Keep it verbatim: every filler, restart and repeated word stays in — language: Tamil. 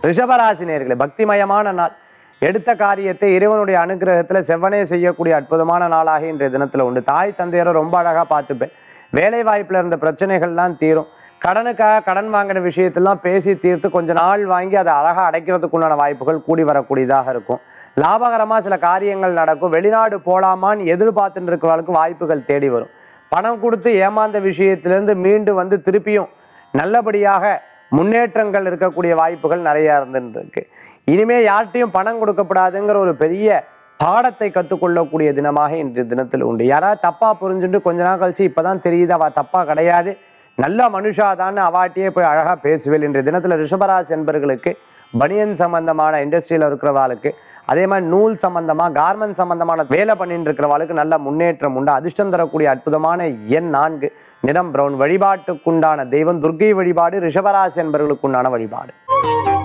ரிஷபராசி நேயர்களே, பக்திமயமான நாள். எடுத்த காரியத்தை இறைவனுடைய அனுகிரகத்துல செவ்வனே செய்யக்கூடிய அற்புதமான நாளாக இன்றைய தினத்துல உண்டு. தாய் தந்தையரை ரொம்ப அழகா பார்த்துப்பேன். வேலை வாய்ப்புல இருந்த பிரச்சனைகள்லாம் தீரும். கடனுக்காக கடன் வாங்கின விஷயத்தெல்லாம் பேசி தீர்த்து கொஞ்ச நாள் வாங்கி அதை அழகா அடைக்கிறதுக்குண்டான வாய்ப்புகள் கூடி வரக்கூடியதாக இருக்கும். லாபகரமா சில காரியங்கள் நடக்கும். வெளிநாடு போலாமான்னு எதிர்பார்த்துட்டு இருக்கிறவர்களுக்கு வாய்ப்புகள் தேடி வரும். பணம் கொடுத்து ஏமாந்த விஷயத்திலிருந்து மீண்டு வந்து திருப்பியும் நல்லபடியாக முன்னேற்றங்கள் இருக்கக்கூடிய வாய்ப்புகள் நிறைய இருந்துட்டு இருக்கு. இனிமே யார்கிட்டையும் பணம் கொடுக்கப்படாதுங்கிற ஒரு பெரிய பாடத்தை கற்றுக்கொள்ளக்கூடிய தினமாக இன்றைய தினத்தில் உண்டு. யாராவது தப்பா புரிஞ்சுட்டு கொஞ்ச நாள் கழிச்சு இப்பதான் தெரியுது அவ தப்பா கிடையாது, நல்ல மனுஷாதான்னு அவாட்டியே போய் அழகா பேசுவேன். இன்றைய தினத்துல ரிஷபராசி என்பர்களுக்கு பனியன் சம்பந்தமான இண்டஸ்ட்ரியில இருக்கிறவாளுக்கு, அதே மாதிரி நூல் சம்பந்தமா கார்மெண்ட் சம்பந்தமான வேலை பண்ணிட்டு இருக்கிறவாளுக்கு நல்ல முன்னேற்றம் உண்டு. அதிர்ஷ்டம் தரக்கூடிய அற்புதமான எண் நான்கு, நிறம் பிரவுன். வழிபாட்டுக்குண்டான தெய்வம் துர்க்கை வழிபாடு. ரிஷபராசி என்பவர்களுக்குண்டான வழிபாடு.